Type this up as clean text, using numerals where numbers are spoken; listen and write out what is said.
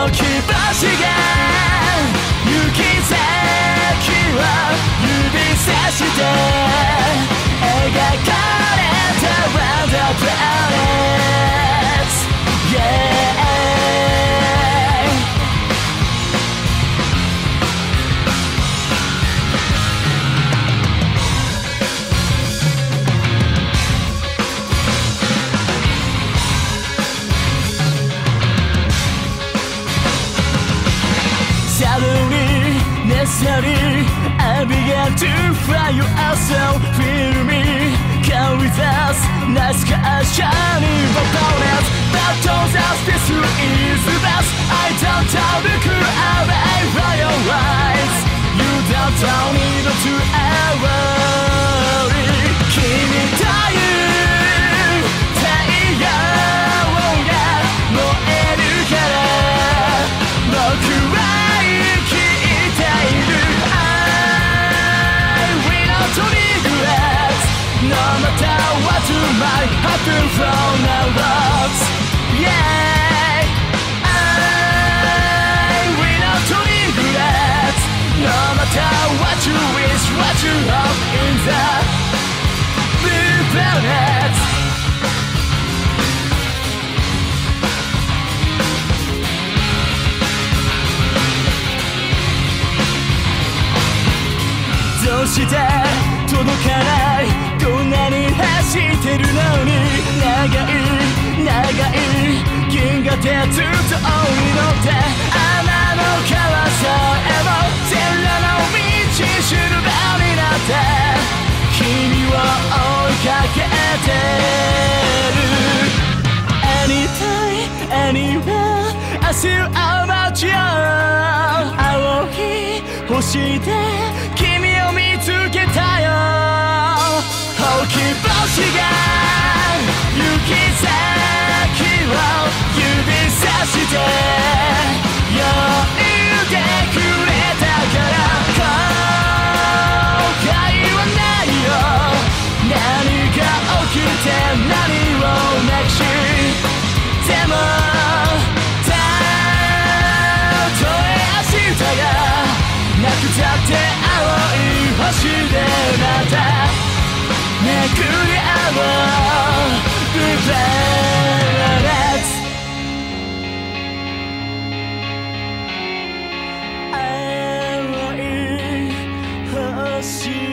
うき星が行き先は指さして描かれた Wonder Planets Yeah Necessary, I began to fly you out so feel me Come with us, nice car shining opponents Battles as this is the best I don't look away from your eyes You don't need to worry 君という太陽が燃えるから僕はNo matter what might happen from our lives Yeah I will not regret No matter what you wish, what you hope in the blue planetどうして届かないこんなに走ってるのに長い銀河鉄道に乗って穴の川さえも全裸の道しるべになって君を追いかけてる Anytime, anywhere I see you about you 青い星で君を見つけたよ大きい星が行き先を指さして呼んでくれたから後悔はないよ何が起きて何をなくしでもたとえ明日がなくたって青い星でまためくり合おう Blue Planets 青い星